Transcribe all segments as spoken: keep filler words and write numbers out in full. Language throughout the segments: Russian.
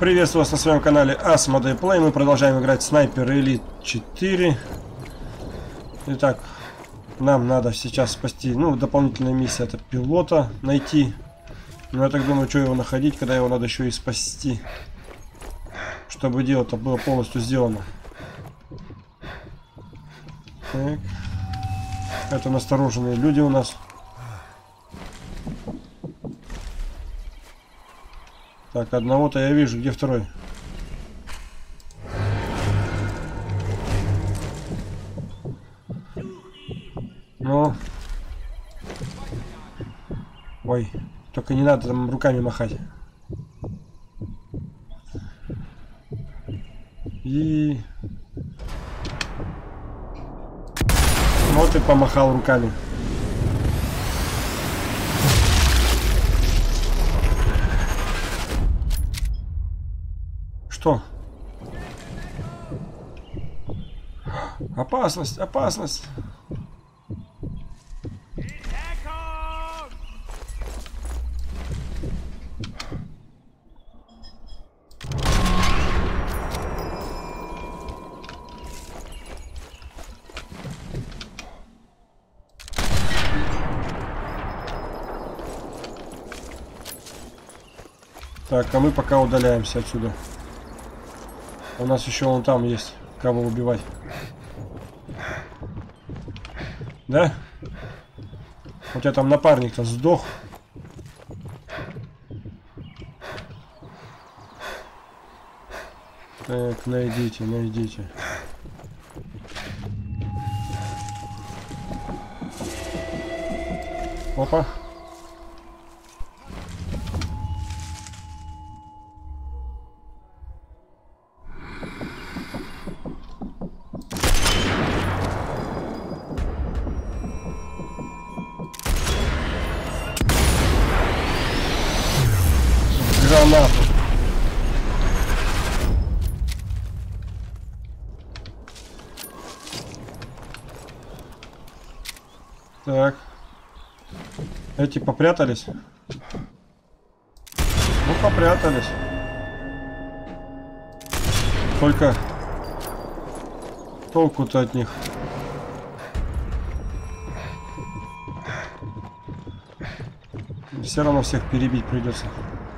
Приветствую вас на своем канале Asmodee Play. Мы продолжаем играть Sniper Elite четыре. Итак, нам надо сейчас спасти, ну, дополнительная миссия — это пилота найти. Но я так думаю, что его находить, когда его надо еще и спасти, чтобы дело-то было полностью сделано. Так. Это настороженные люди у нас. Так, одного-то я вижу, где второй? Ну. Ой, только не надо там руками махать. И... Вот и помахал руками. Что? Опасность, опасность. Так, а мы пока удаляемся отсюда. У нас еще вон там есть кого убивать. Да? У тебя там напарник-то сдох. Так, найдите, найдите. Опа. Гранату. Так. Эти попрятались? Ну, попрятались. Только толку-то от них. Все равно всех перебить придется.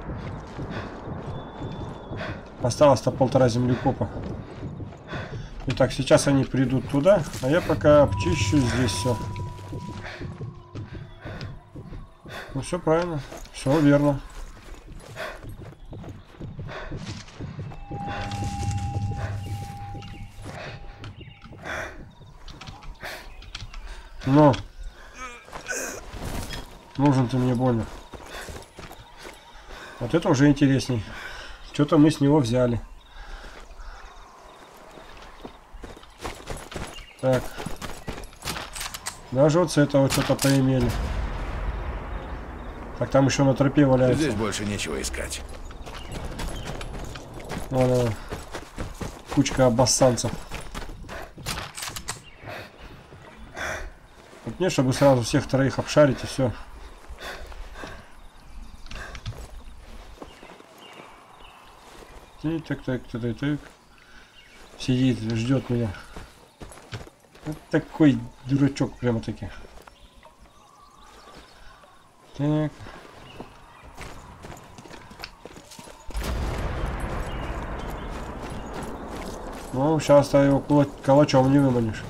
Осталось-то полтора землекопа. Итак, сейчас они придут туда, а я пока обчищу здесь все. Ну, все правильно, все верно. Но нужен ты мне больно. Вот это уже интересней. Что-то мы с него взяли. Так. Даже вот с этого что-то поимели. Так, там еще на тропе валяется. Здесь больше нечего искать. Вон она. Кучка обоссанцев. Вот мне, чтобы сразу всех троих обшарить и все. Так, так, так, так, так. Сидит, ждет меня. Вот такой дурачок прямо-таки. Так. Ну, сейчас-то его калачом не выманишь.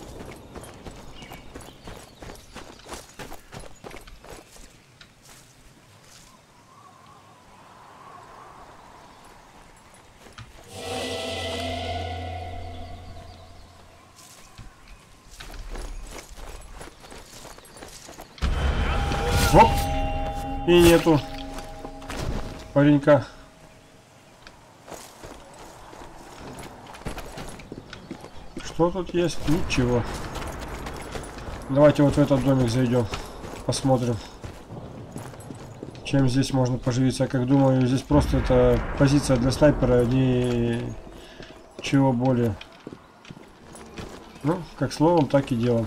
Оп! И нету паренька. Что тут есть? Ничего. Давайте вот в этот домик зайдем. Посмотрим, чем здесь можно поживиться. Я как думаю, здесь просто это позиция для снайпера, ни чего более. Ну, как словом, так и делом.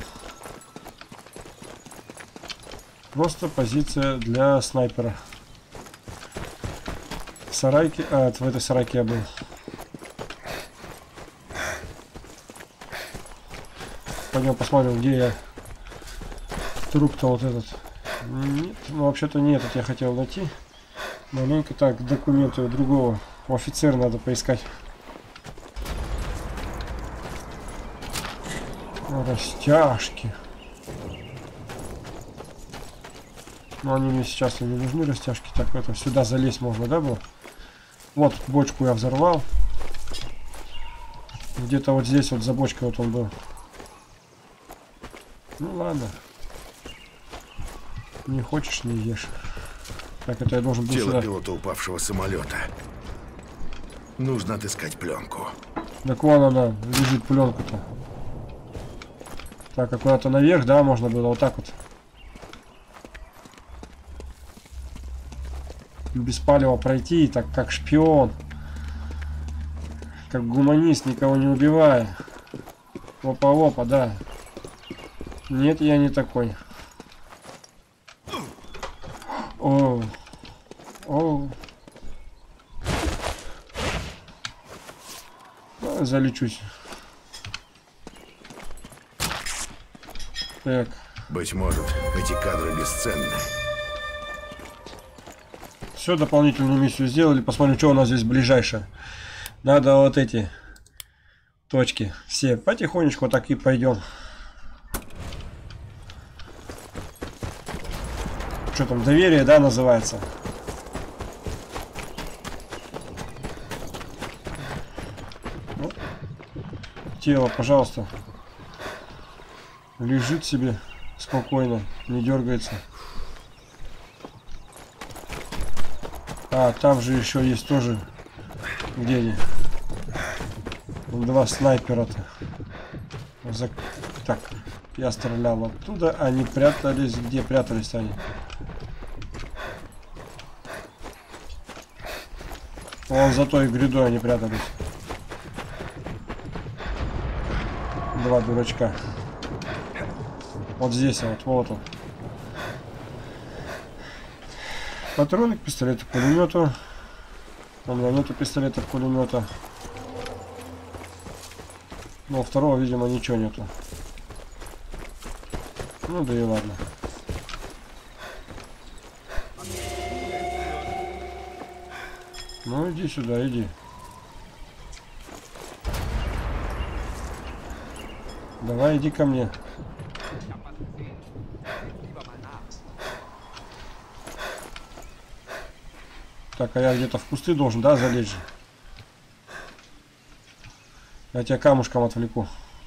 Просто позиция для снайпера. сарайке. А, это в этой сарайке я был. Пойдем посмотрим, где я. Труп-то вот этот. Нет, ну вообще-то не этот я хотел найти. Маленько так, документы другого. У офицера надо поискать. Растяжки. Но они мне сейчас не нужны, растяжки. Так, это сюда залезть можно, да, было? Вот бочку я взорвал. Где-то вот здесь вот за бочкой вот он был. Ну ладно. Не хочешь, не ешь. Так, это я должен был Тело сюда. пилота упавшего самолета. Нужно отыскать пленку. Так вон она, лежит пленка-то. Так, а куда-то наверх, да, можно было вот так вот. Без палева пройти, так как шпион. Как гуманист, никого не убивая. Опа-опа, да. Нет, я не такой. О, о. Ну, залечусь. Так. Быть может, эти кадры бесценны. Все, дополнительную миссию сделали. Посмотрим, что у нас здесь ближайшее. Надо вот эти точки все потихонечку так и пойдем. Что там, доверие, да, называется? Ну, тело, пожалуйста. Лежит себе спокойно, не дергается. А, там же еще есть тоже. Где они? Два снайпера-то. За... Так, я стрелял оттуда, они прятались. Где прятались они? Вон за той грядой они прятались. Два дурачка. Вот здесь, вот, вот он. Патроны к пистолету, к пулемету. У меня нету пистолета, пулемета. Но второго, видимо, ничего нету. Ну да и ладно. Ну иди сюда, иди. Давай, иди ко мне. Так, а я где-то в кусты должен, да, залезть же? Я тебя камушком отвлеку.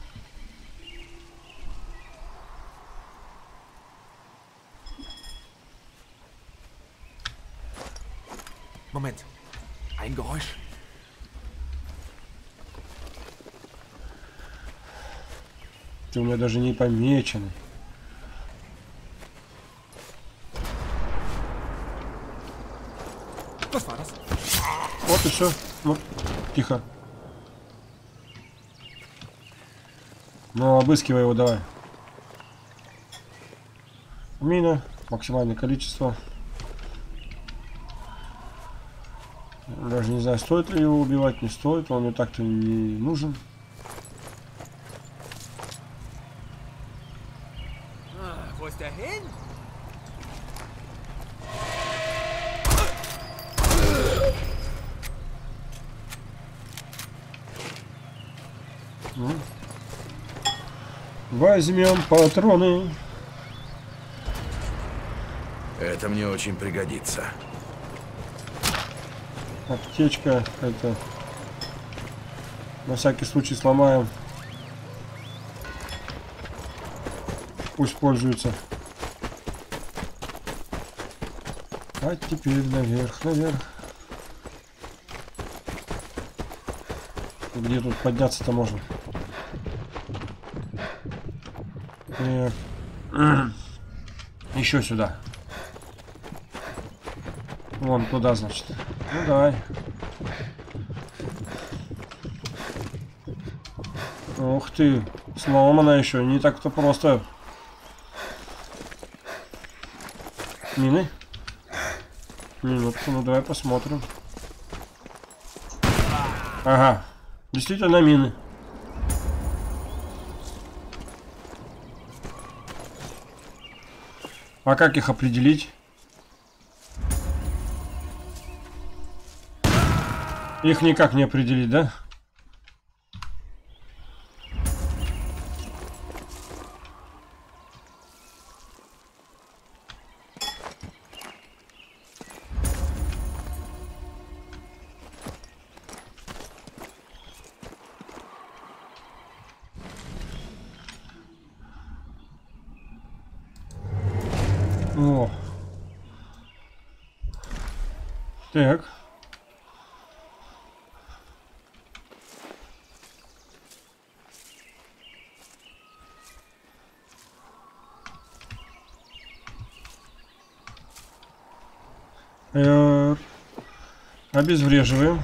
Moment. Ein Geräusch. Ты у меня даже не помеченный. Was war das? Вот и все. Ну, тихо. Ну, обыскивай его давай. Мина. Максимальное количество. Даже не знаю, стоит ли его убивать, не стоит. Он мне так-то не нужен. Wo ist der hin? Ну. Возьмем патроны. Это мне очень пригодится. Аптечка, это на всякий случай сломаем. Пусть пользуется. А теперь наверх, наверх. Где тут подняться-то можно? Э, Еще сюда. Вон туда, значит. Ну давай. Ух ты, сломана еще, не так-то просто. Мины? Минутку, ну давай посмотрим. Ага, действительно мины. А как их определить? Их никак не определить, да? О. Так. Э, обезвреживаем.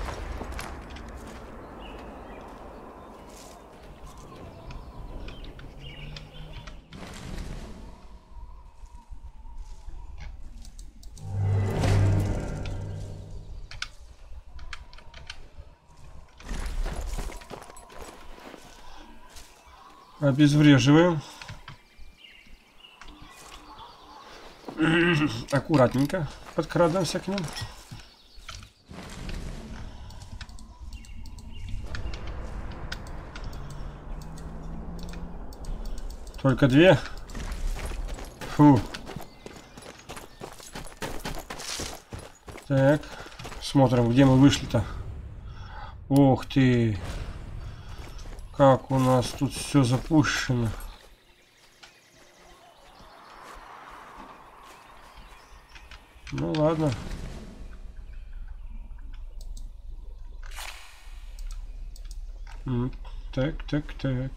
Обезвреживаем. Аккуратненько подкрадываемся к ним. Только две. Фу. Так. Смотрим, где мы вышли-то. Ух ты. Как у нас тут все запущено. Ну ладно. М, Так, так, так.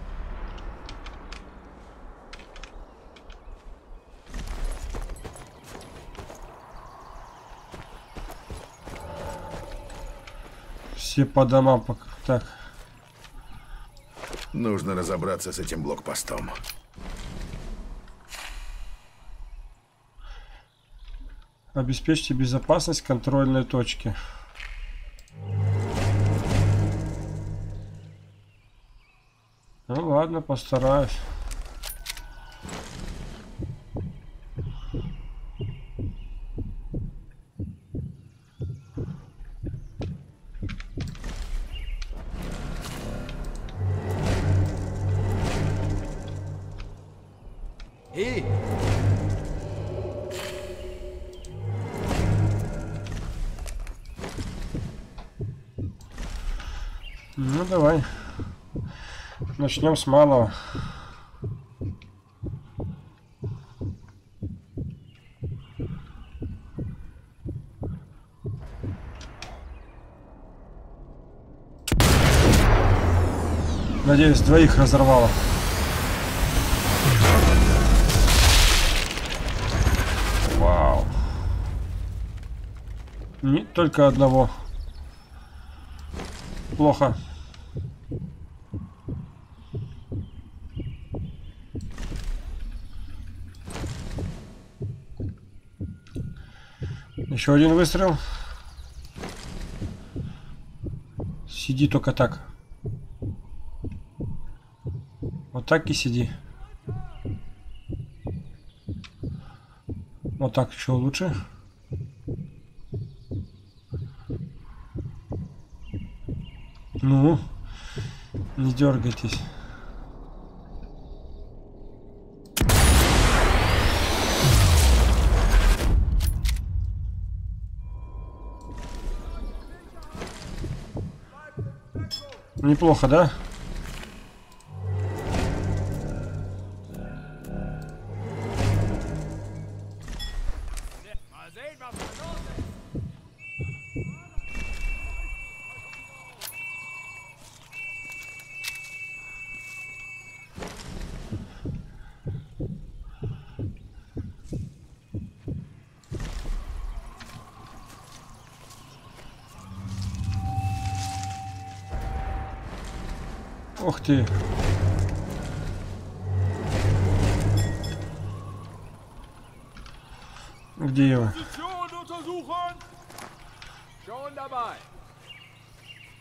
Все по домам. пока- Так. Нужно разобраться с этим блокпостом. Обеспечьте безопасность контрольной точки. Ну ладно, постараюсь. Hey! Ну давай. Начнем с малого. Надеюсь, двоих разорвало. Вау. Не только одного. Плохо. Еще один выстрел. Сиди только так. Вот так и сиди. Вот так еще лучше. Ну, не дергайтесь. Неплохо, да? Mal sehen, was da los ist. Ух ты. Где его? Position untersuchen. Schon dabei.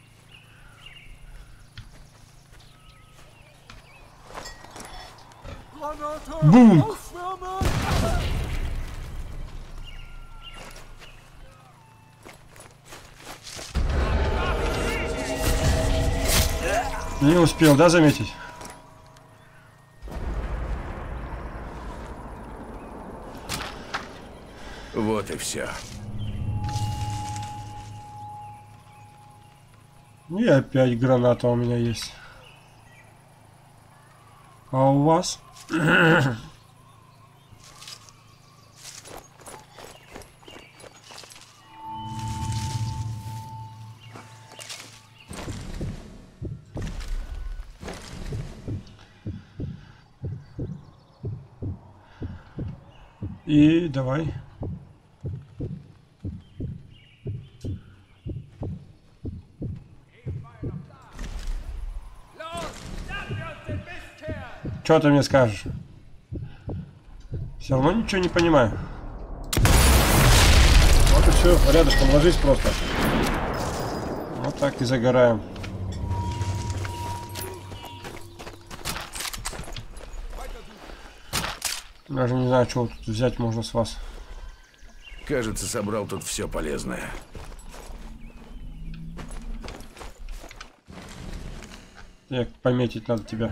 Бум! Не успел, да, заметить? Вот и все. И опять граната у меня есть. А у вас? И давай. Что ты мне скажешь? Все равно ничего не понимаю. Вот и все, рядышком ложись просто. Вот так и загораем. Даже не знаю, что тут взять можно с вас. Кажется, собрал тут все полезное. Так, пометить надо тебя.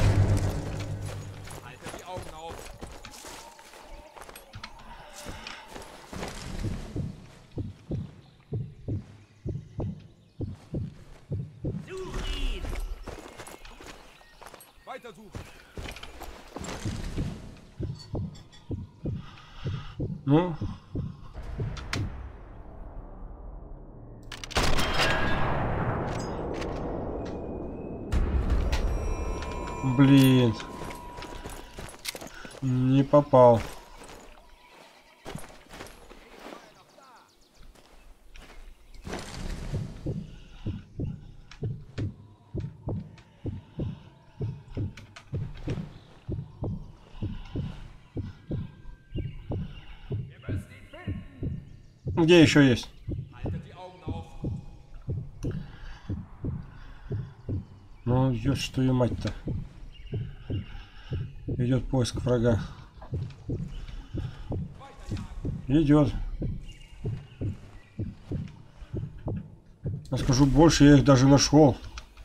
Ну. Блин. Не попал. Где еще есть? Ну, ёсть, что и мать-то. Идет поиск врага. Идет. Я скажу больше, я их даже нашел.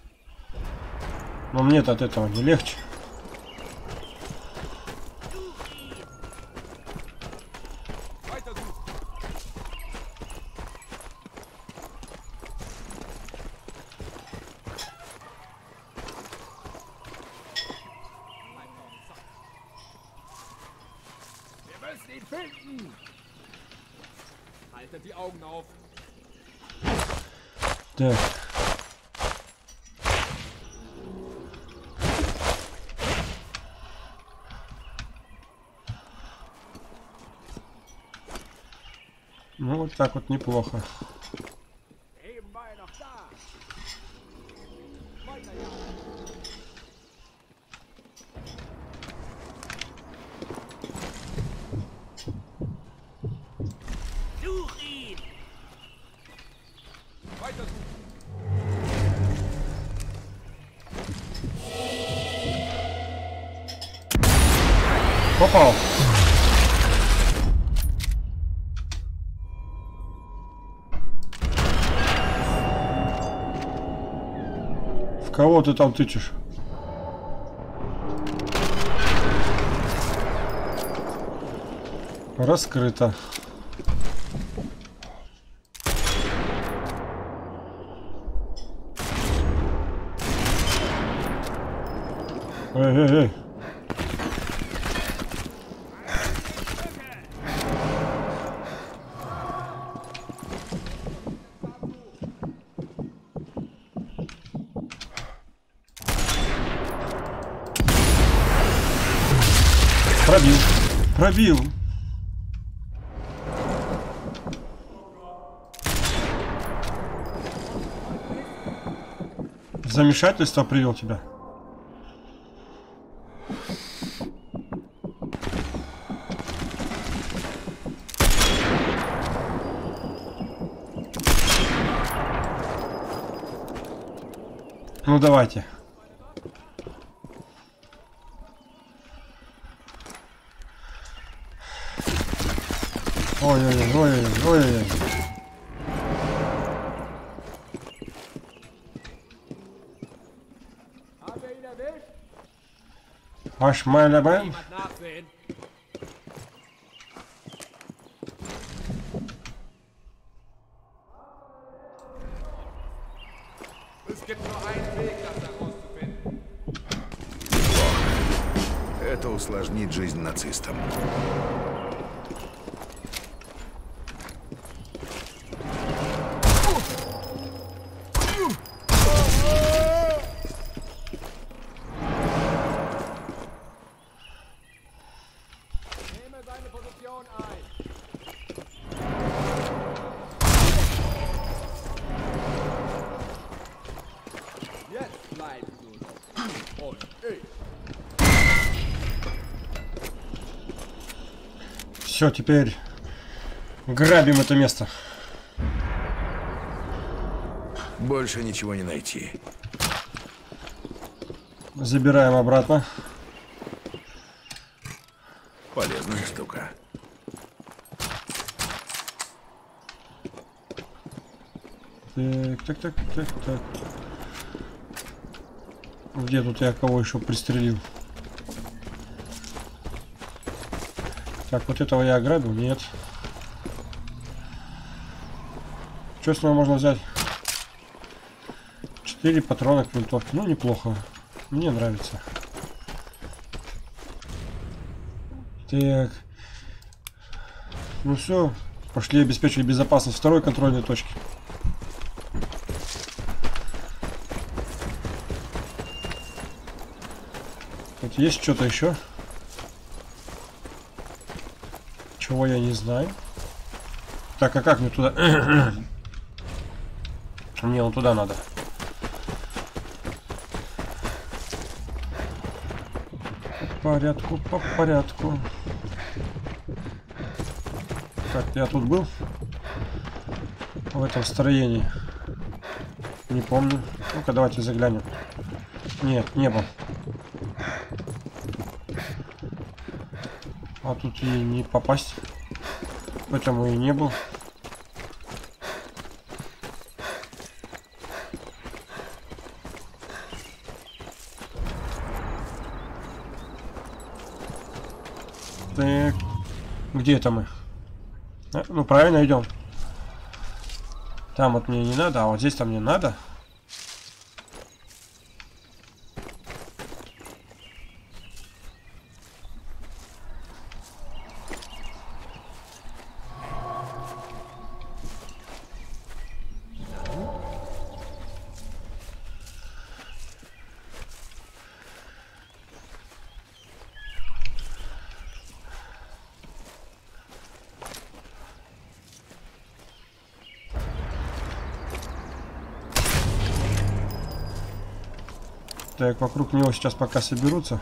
Но мне-то от этого не легче. Так. Ну вот так вот неплохо. Попал. В кого ты там тычешь? Раскрыто. Эй-эй-эй. Пробил. Пробил. В замешательство привел тебя. Ну давайте. Ой-ой-ой-ой-ой. Haben wir ihn erwischt? Аж Майлябен. Jemand nachsehen? Es gibt nur einen Weg, das herauszufinden. Это усложнит жизнь нацистам. Nehme seine Position ein. Jetzt bleibt nur noch. Und ich. Все, теперь грабим это место. Больше ничего не найти. Забираем обратно. Полезная штука. Так, так, так, так, так. Где тут я кого еще пристрелил? Так, вот этого я ограбил? Нет. Что с него можно взять? Четыре патрона к винтовке. Ну, неплохо. Мне нравится. Так. Ну все. Пошли обеспечивать безопасность второй контрольной точки. Тут есть что-то еще? Чего я не знаю. Так, а как мне туда? Мне вон туда надо. По порядку, по порядку. Так, я тут был? В этом строении. Не помню. Ну-ка, давайте заглянем. Нет, не был. А тут и не попасть. Поэтому и не был. Так. Где это мы? А, ну, правильно идем. Там вот мне не надо, а вот здесь-то мне надо. Так, вокруг него сейчас пока соберутся.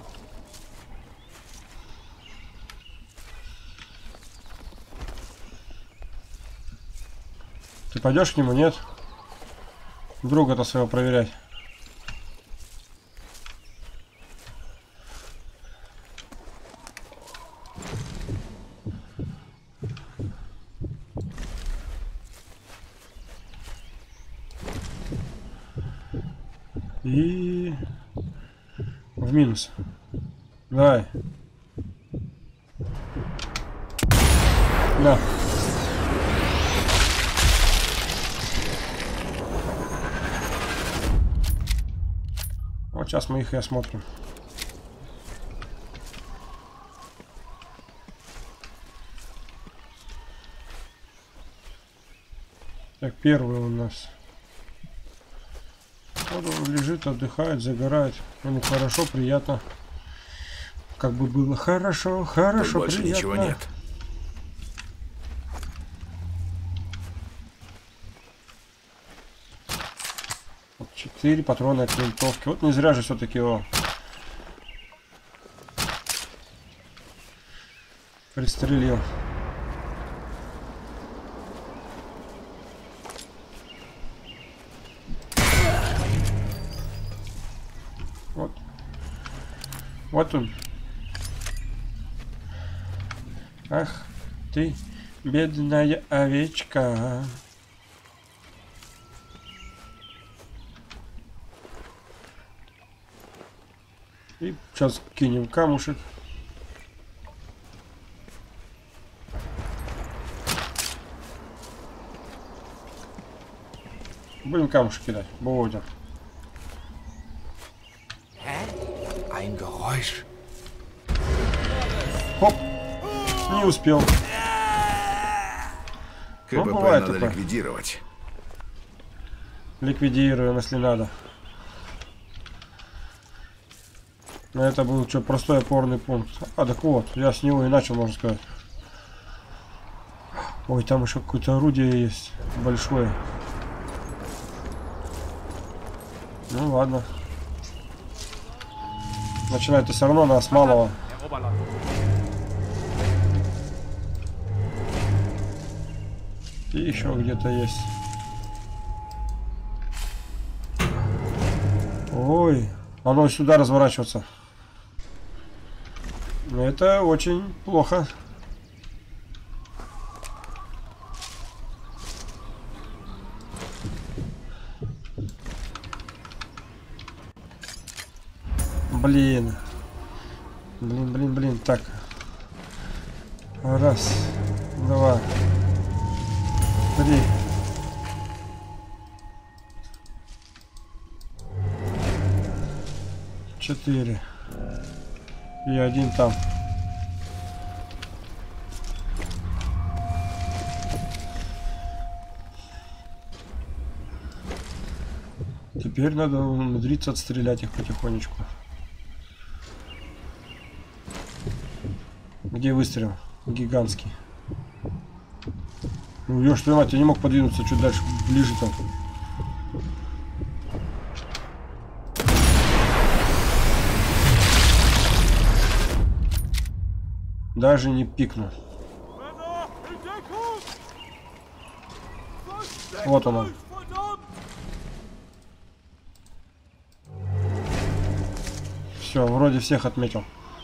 Ты пойдешь к нему, нет? Друга-то своего проверять. И в минус. Давай. Да. Вот сейчас мы их и осмотрим. Так, первый у нас. Вот он лежит, отдыхает, загорает. Ему хорошо, приятно. Как бы было хорошо, хорошо, Тут больше приятно. ничего нет. Вот четыре патрона от винтовки. Вот не зря же все-таки его пристрелил. Вот. Вот он. Ах ты, Бедная овечка. И сейчас кинем камушек. Будем камушек кидать. Будем. Ein Geräusch. Хоп. Не успел. КПП Ну, бывает надо такое. ликвидировать. Ликвидируем, если надо. Но это был что, простой опорный пункт. А, так вот, я с него и начал, можно сказать. Ой, там еще какое-то орудие есть. Большое. Ну ладно. Начинать-то все равно нас малого. И еще где-то есть. Ой, оно сюда разворачиваться. Это очень плохо. Блин. Блин, блин, блин. Так. Раз, два, три. Четыре. И один там. Теперь надо умудриться отстрелять их потихонечку. Где выстрел? Гигантский. Ну, ёж твою мать, я не мог подвинуться чуть дальше, ближе там. Даже не пикнул. Вот он он. Все, вроде всех отметил.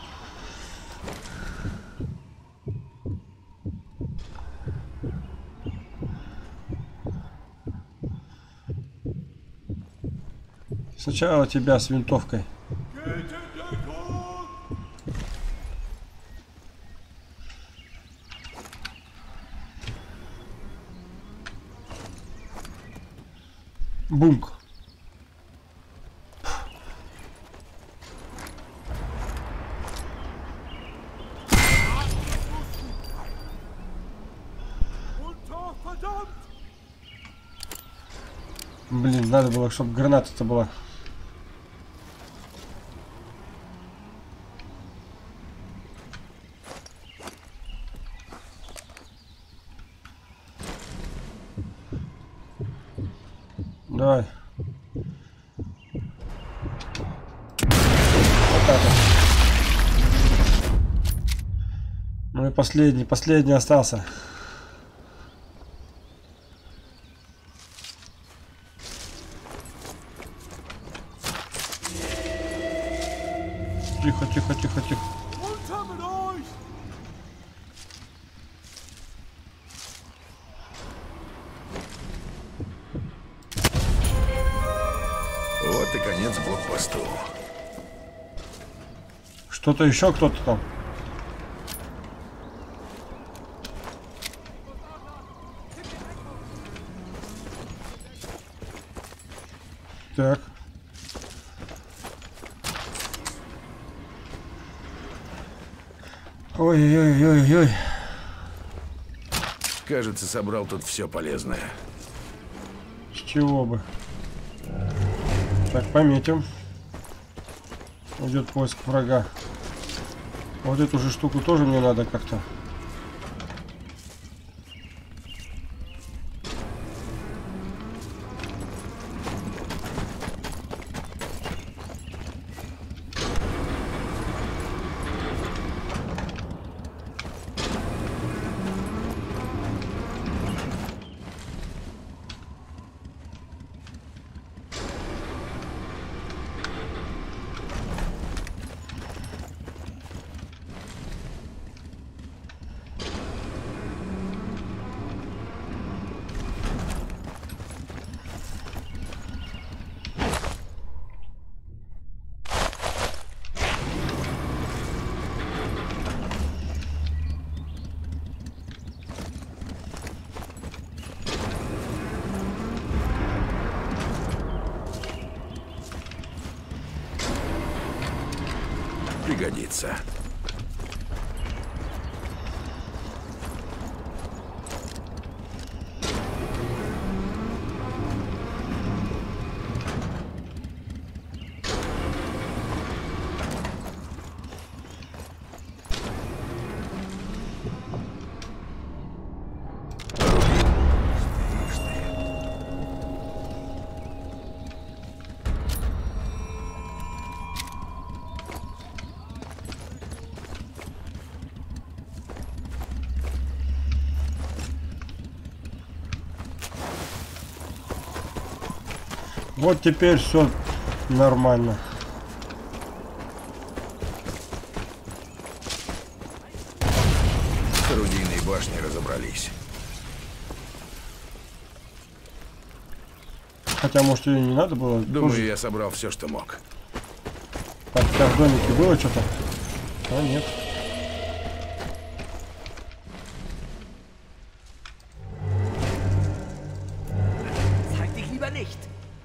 Сначала тебя с винтовкой. Бумк. Блин, надо было, чтобы граната-то была. Давай. Вот так вот. Ну и последний, последний остался. Тихо, тихо, тихо, тихо. Вот и конец блокпосту. Что-то еще кто-то там. Так. Ой-ой-ой-ой-ой. Кажется, собрал тут все полезное. С чего бы? Так, пометим. Идет поиск врага. Вот эту же штуку тоже мне надо как-то. Пригодится. Вот теперь все нормально. С орудийной башней разобрались. Хотя, может, ее не надо было. Думаю, Тоже... я собрал все, что мог. Так, там в домике было что-то? А, нет. Zeig dich lieber nicht.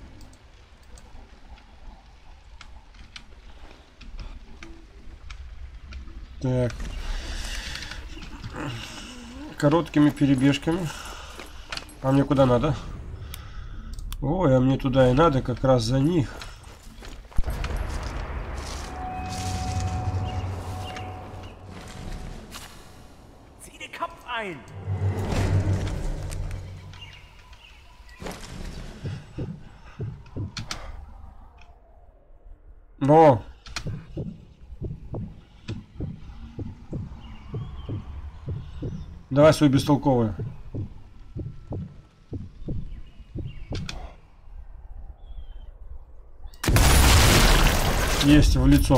Так. Короткими перебежками. А мне куда надо? Ой, а мне туда и надо, как раз за них. Zieh den Kopf ein. Но! Давай свою бестолковую. Есть в лицо.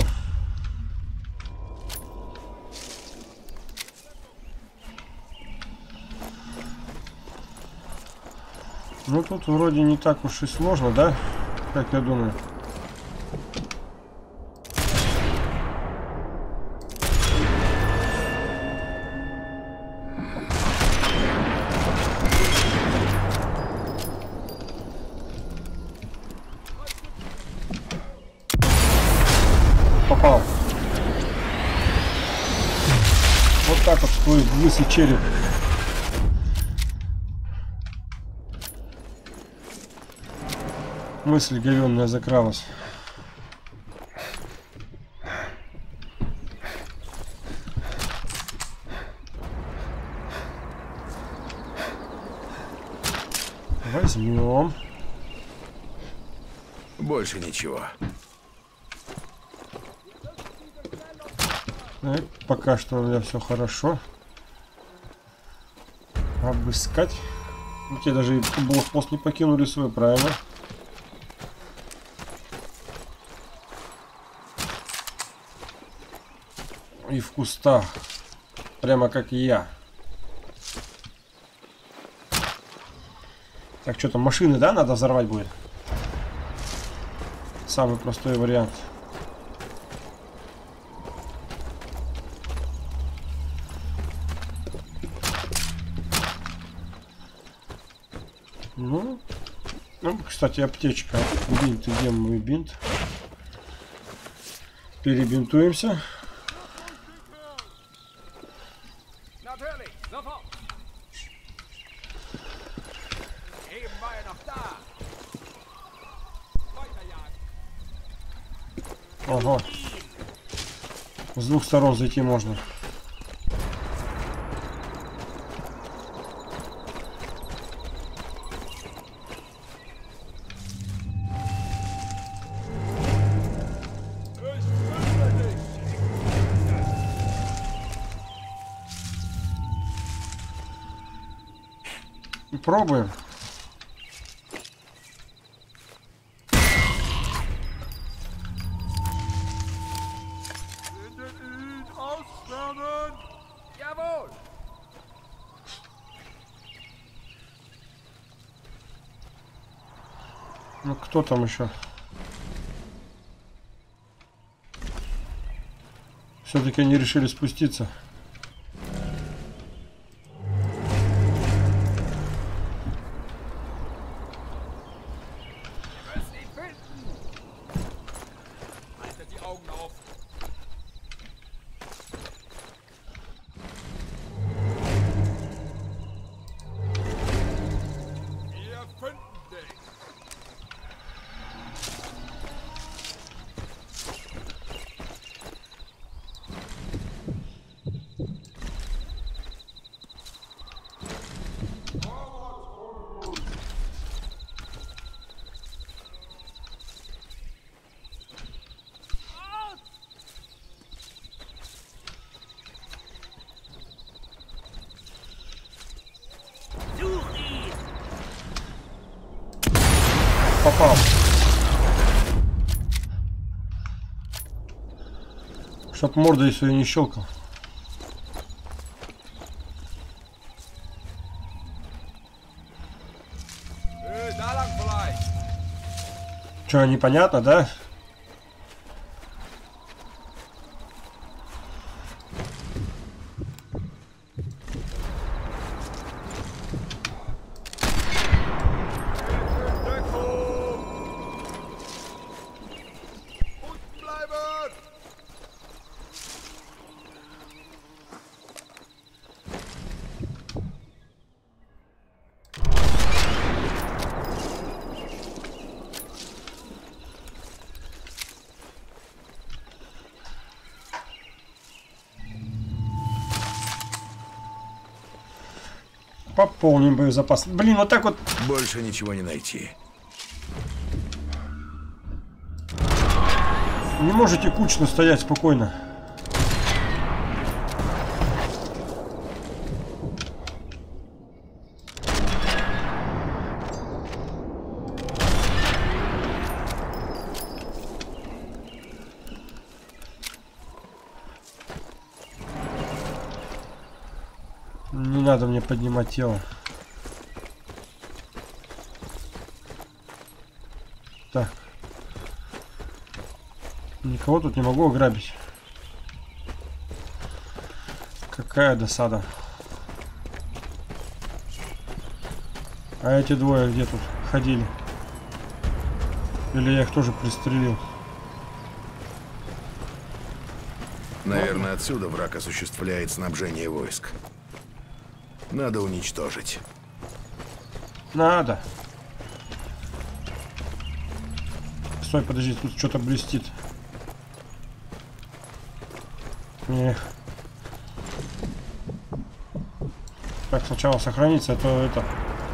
Ну тут вроде не так уж и сложно, да? Как я думаю. Попал. Вот так вот твой лысый череп. Мысль говенная закралась. Возьмем. Больше ничего. Так, пока что у меня все хорошо. Обыскать. Ну, те даже и блокпост не покинули свой, правильно? И в кустах. Прямо как и я. Так, что там, машины, да, надо взорвать будет? Самый простой вариант. Ну, ну, кстати, аптечка. Бинт, где мой бинт? Перебинтуемся. Natürlich, sofort. Eben war er noch da. Weiterjagen. Ага. С двух сторон зайти можно. Пробуем. Jawohl. Ну кто там еще? Все-таки они решили спуститься. попал. Чтоб мордой свою не щелкал. Äh, da lang vielleicht. Че, непонятно, да? Unten bleiben! Пополним боезапас. Блин, вот так вот. Больше ничего не найти. Не можете кучно стоять спокойно. Не надо мне поднимать тело. Так. Никого тут не могу ограбить. Какая досада. А эти двое где тут ходили? Или я их тоже пристрелил? Наверное, отсюда враг осуществляет снабжение войск. Надо уничтожить. Надо. Стой, подожди, тут что-то блестит. Эх. Так, сначала сохраниться, а то это...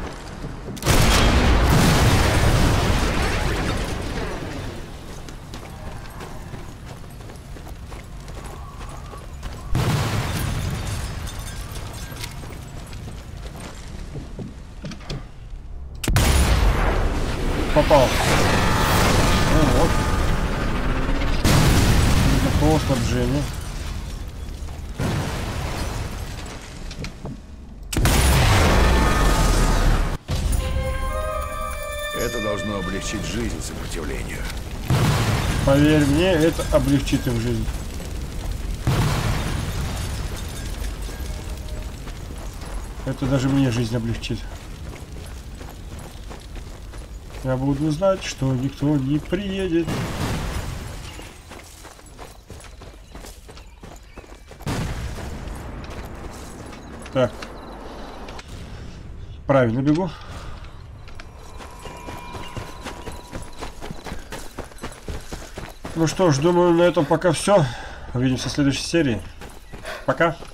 Попал. Ну вот. Никакого снабжения. Это должно облегчить жизнь сопротивлению. Поверь мне, это облегчит им жизнь. Это даже мне жизнь облегчит. Я буду знать, что никто не приедет. Так. Правильно бегу. Ну что ж, думаю, на этом пока все. Увидимся в следующей серии. Пока.